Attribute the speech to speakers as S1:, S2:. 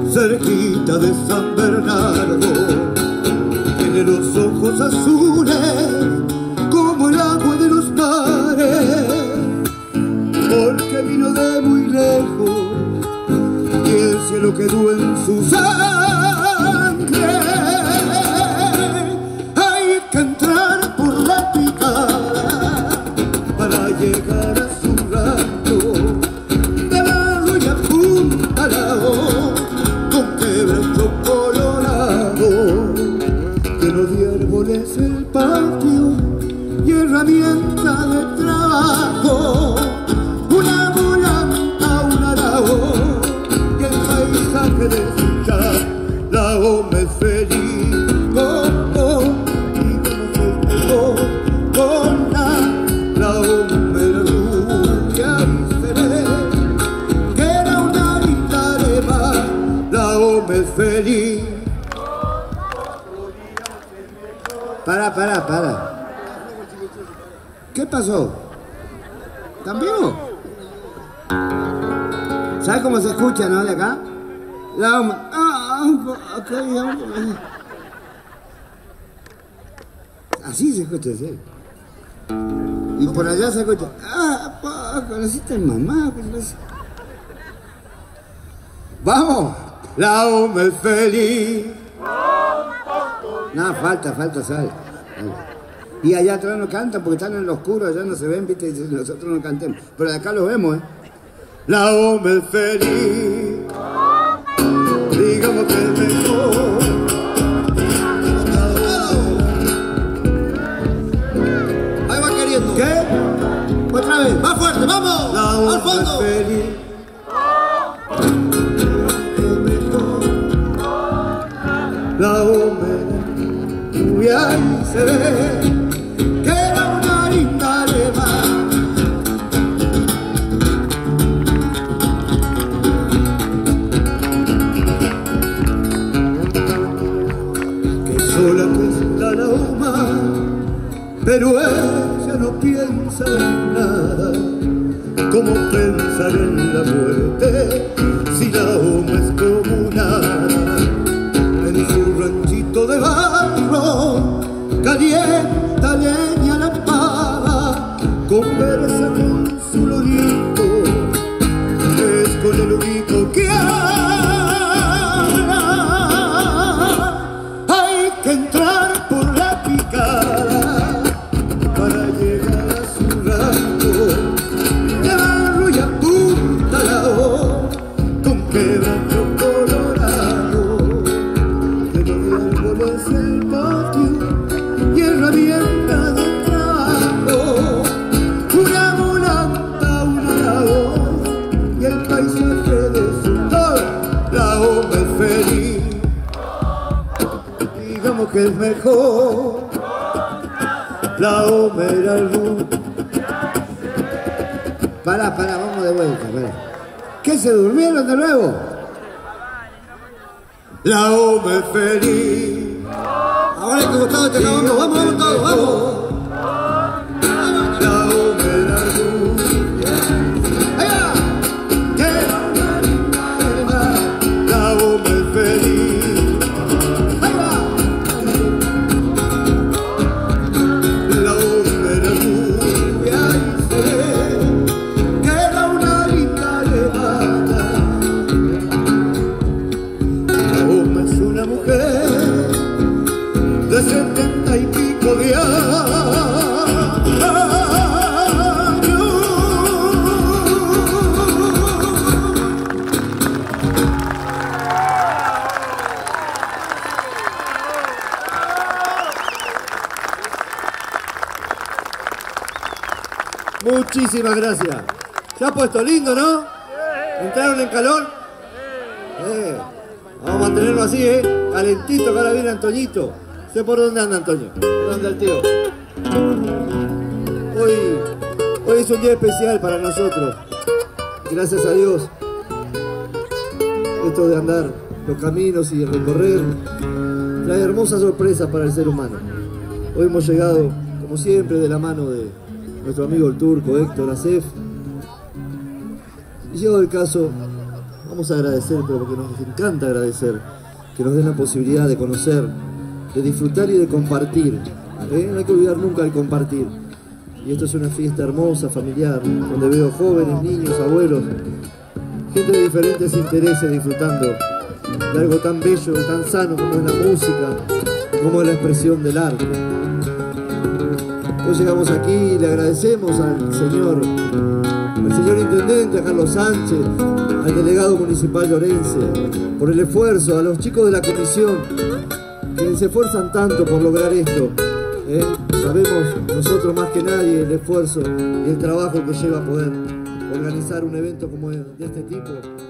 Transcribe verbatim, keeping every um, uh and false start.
S1: cerquita de San Bernardo. Tiene los ojos azules como el agua de los mares, porque vino de muy lejos y el cielo quedó en su sangre. Hay que entrar por la picada para llegar a su rancho, de Barro y a Punta Lao, con quebracho colorado, lleno de árboles el patio y herramienta de trabajo, una volanta, un arao y el paisaje de su Lao me feliz. Oh, oh, y como se pegó con la Lao me la rubia y se ve que era una linda lema. Lao me feliz. Para, para, para. ¿Qué pasó? ¿Cambió? ¿Sabes cómo se escucha, no? De acá. La, ah, acá, así se escucha, sí. Y por allá se escucha. Ah, pa, conociste a mi mamá. Vamos. La me feliz. No, falta, falta sal. Y allá atrás no cantan porque están en lo oscuro, allá no se ven, viste, y nosotros no cantemos. Pero de acá lo vemos, ¿eh? La hombre feliz, digamos que es mejor. Ahí va queriendo. ¿Qué? Otra vez, más fuerte, vamos. La al fondo. Feliz. La hombre y ahí se ve que era una linda lema. Que sola que es la Laoma, pero ella no piensa en nada. ¿Cómo pensar en la muerte si Laoma es como nada? En su ranchito de barro calienta leña la espada, conversa con su lorito, es con el único que habla. Hay que entrar por la picada para llegar a su rancho, de Barro y a Punta Lao, con quebracho colorado, lleno de árboles el patio y herramienta de trabajo, una volanta, un arao y el paisaje de su Lao me feliz. Digamos que es mejor Lao me era el luz. Pará, pará, vamos de vuelta, pará. ¿Qué, se durmieron de nuevo? Lao me feliz. Ahora hay que gustar este cabrón, vamos, vamos todos, vamos. Lao me la rubia. ¡Allá! Que Lao me feliz. ¡Ahí va! Lao me la rubia y se ve que era una linda levada. Lao es una mujer de setenta y pico de años. Muchísimas gracias. Se ha puesto lindo, ¿no? ¿Entraron en calor? Eh, vamos a mantenerlo así, ¿eh? Calentito, que ahora viene Antoñito. ¿Sé por dónde anda, Antonio? ¿Por dónde el tío? Hoy, hoy es un día especial para nosotros. Gracias a Dios. Esto de andar los caminos y recorrer trae hermosas sorpresas para el ser humano. Hoy hemos llegado, como siempre, de la mano de nuestro amigo el turco Héctor Acef. Y llegado el caso, vamos vamos a agradecer, pero porque nos encanta agradecer, que nos den la posibilidad de conocer, de disfrutar y de compartir. ¿eh? No hay que olvidar nunca el compartir. Y esto es una fiesta hermosa, familiar, donde veo jóvenes, niños, abuelos, gente de diferentes intereses disfrutando de algo tan bello, tan sano como es la música, como es la expresión del arte. Hoy llegamos aquí y le agradecemos al señor, al señor intendente, a Carlos Sánchez, al delegado municipal Llorense, por el esfuerzo, a los chicos de la comisión que se esfuerzan tanto por lograr esto. ¿eh? Sabemos nosotros más que nadie el esfuerzo y el trabajo que lleva a poder organizar un evento como de este tipo.